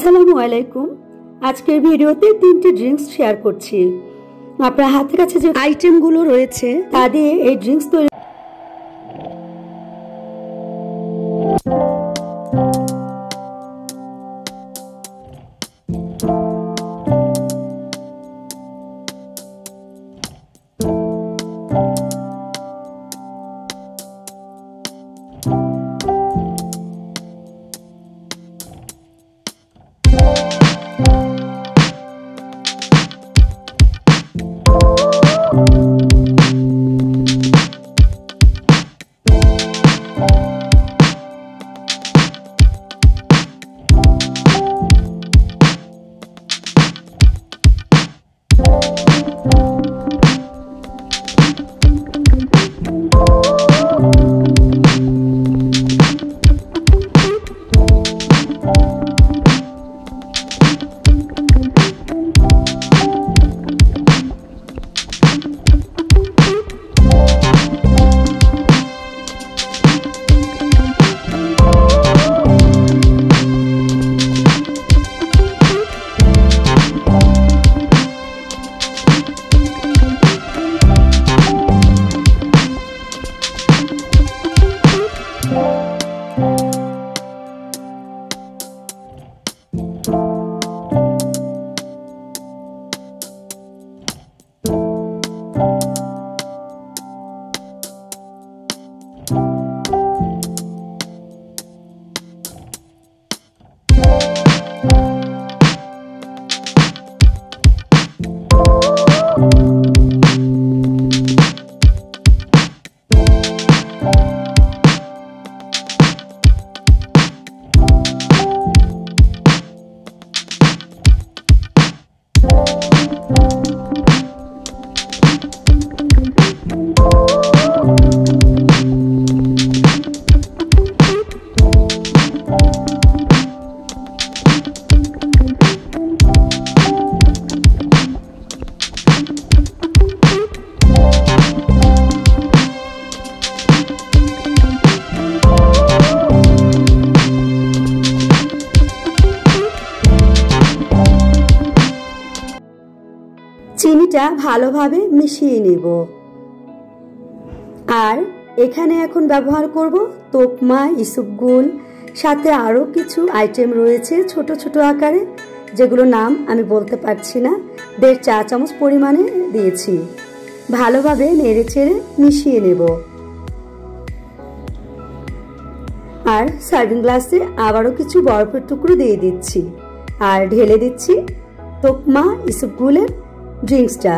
আসসালামুয়ালাইকুম। আজকের ভিডিওতে তিনটি ড্রিঙ্কস শেয়ার করছি। আপনার হাতের কাছে যে আইটেমগুলো রয়েছে তা দিয়ে এই ড্রিঙ্কস তৈরি চিনিটা ভালোভাবে মিশিয়ে নেব। আর এখানে এখন ব্যবহার করব তোকমা, ইসবগুল, সাথে আরও কিছু আইটেম রয়েছে ছোট ছোট আকারে, যেগুলো নাম আমি বলতে পারছি না। 1.5 চা চামচ পরিমাণে দিয়েছি। ভালোভাবে নেড়ে চেড়ে মিশিয়ে নেব। আর সার্ভিং গ্লাসে আবারও কিছু বরফের টুকরো দিয়ে দিচ্ছি। আর ঢেলে দিচ্ছি তোকমা ইসবগুলের ড্রিঙ্কসটা।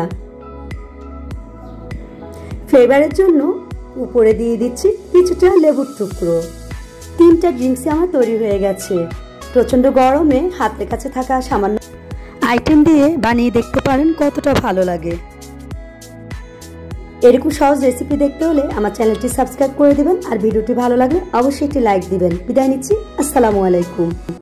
ফ্লেভারের জন্য উপরে দিয়ে দিচ্ছি কিছুটা লেবুর টুকরো। 3টা ড্রিঙ্কসই আমার তৈরি হয়ে গেছে। প্রচণ্ড গরমে হাতের কাছে থাকা সামান্য আইটেম দিয়ে বানিয়ে দেখতে পারেন কতটা ভালো লাগে। এরকম সহজ রেসিপি দেখতে হলে আমার চ্যানেলটি সাবস্ক্রাইব করে দিবেন। আর ভিডিওটি ভালো লাগলে অবশ্যই একটি লাইক দিবেন। বিদায় নিচ্ছি। আসসালামু আলাইকুম।